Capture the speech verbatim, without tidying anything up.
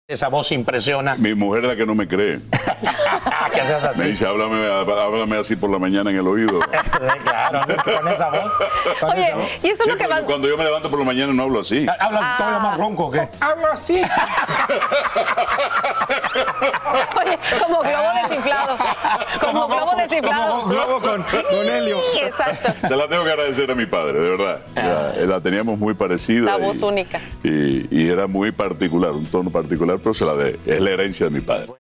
Esa voz impresiona. Mi mujer es la que no me cree. ¿Qué haces así? Me dice, háblame, háblame así por la mañana en el oído. Claro, con esa voz. Con Oye, esa voz. y eso es Sí, lo que va... cuando yo me levanto por la mañana no hablo así. ¿Hablas Ah. todavía más ronco o qué? Hablo así. Oye, como globo desinflado. Como globo desinflado. Como globo con, con helio. Sí, exacto. Se la tengo que agradecer a mi padre, de verdad. La, la teníamos muy parecida. La voz y, única. Y, y era muy particular, un tono particular, pero se la de, es la herencia de mi padre.